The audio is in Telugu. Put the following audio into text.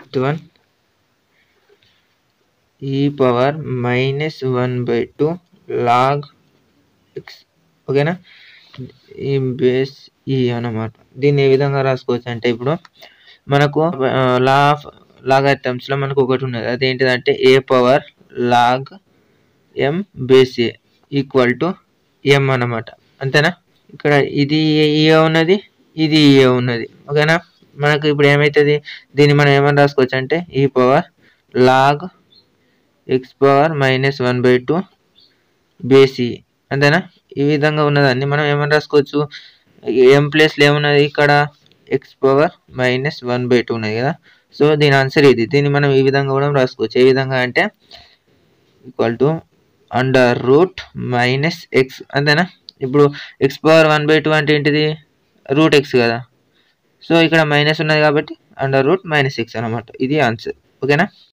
Fifth one e power -1/2 log x. ఓకేనా, ఈ బేస్ ఈ అన్నమాట. దీన్ని ఏ విధంగా రాసుకోవచ్చు అంటే ఇప్పుడు మనకు లాగరిథమ్స్లో మనకు ఒకటి ఉన్నది, అదేంటిదంటే a power log m base a equal to m అన్నమాట. అంతేనా, ఇక్కడ ఇది ఏ ఉన్నది, ఇది ఏ ఉన్నది. ఓకేనా, మనకు ఇప్పుడు ఏమవుతుంది, దీన్ని మనం ఏమని రాసుకోవచ్చు అంటే e power log x power -1/2 base e. అంతేనా, ఈ విధంగా ఉన్నదాన్ని మనం ఏమని రాసుకోవచ్చు, m ప్లేస్లో ఏమున్నది, ఇక్కడ x పవర్ -1/2 ఉన్నది కదా. సో దీని ఆన్సర్ ఇది. దీన్ని మనం ఈ విధంగా కూడా రాసుకోవచ్చు. ఏ విధంగా అంటే ఈక్వల్ టు √-x. అంతేనా, ఇప్పుడు x పవర్ 1/2 అంటే ఏంటిది, √x కదా. సో ఇక్కడ మైనస్ ఉన్నది కాబట్టి √-x అన్నమాట. ఇది ఆన్సర్. ఓకేనా.